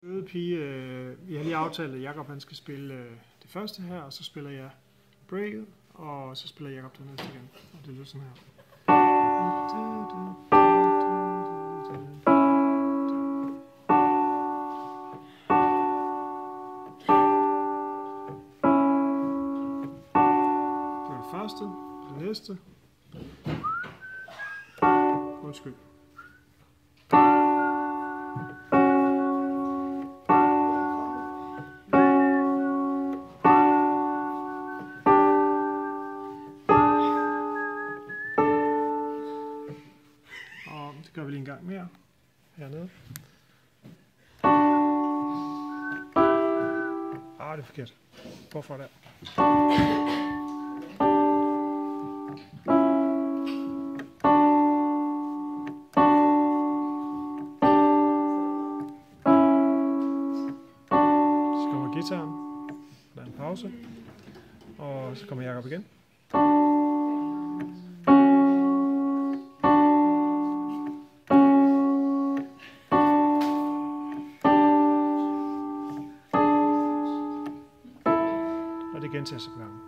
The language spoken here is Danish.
Søde pige, vi har lige aftalt, at Jakob han skal spille det første her, og så spiller jeg breaket, og så spiller Jakob det næste igen. Og det lyder sådan her. Det var det første, det næste. Undskyld. Og det gør vi lige en gang mere hernede. Det er forkert. Hvorfor der? Så kommer guitaren. Der er en pause. Og så kommer Jakob igen. Og det gentager sig på gangen.